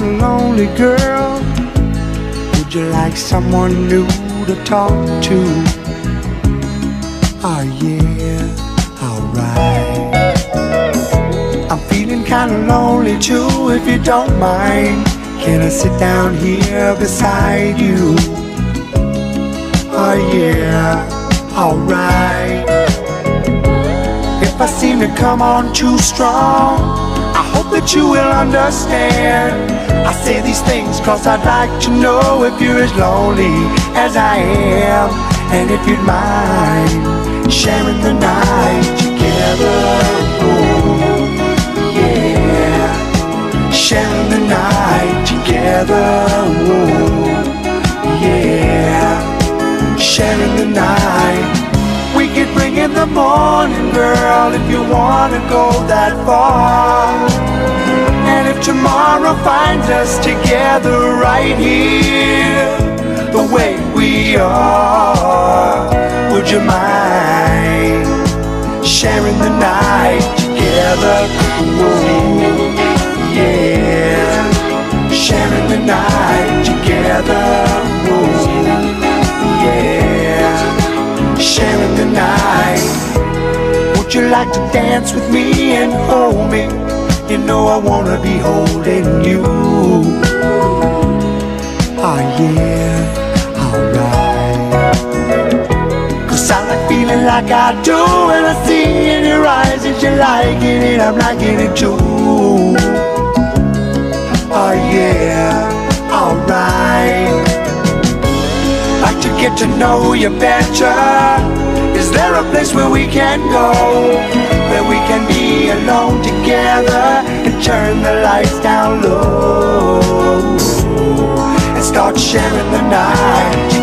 kinda lonely, girl? Would you like someone new to talk to? Oh yeah, alright. I'm feeling kinda lonely too, if you don't mind. Can I sit down here beside you? Oh yeah, alright. If I seem to come on too strong, I hope that you will understand. I say these things cause I'd like to know if you're as lonely as I am, and if you'd mind sharing the night together. Oh, yeah, sharing the night together. Oh, yeah, sharing the night. We could bring in the morning, girl, if you wanna go that far. And if tomorrow finds us together right here, the way we are, would you mind sharing the night together? Ooh, yeah, sharing the night together. Ooh, yeah, sharing the night. Would you like to dance with me and hold me? You know I wanna be holding you. Oh yeah, alright. Cause I like feeling like I do, and I see in your eyes that you're liking it, I'm liking it too. Oh yeah, alright. Like to get to know you better. Is there a place where we can go, where we can be alone together and turn the lights down low and start sharing the night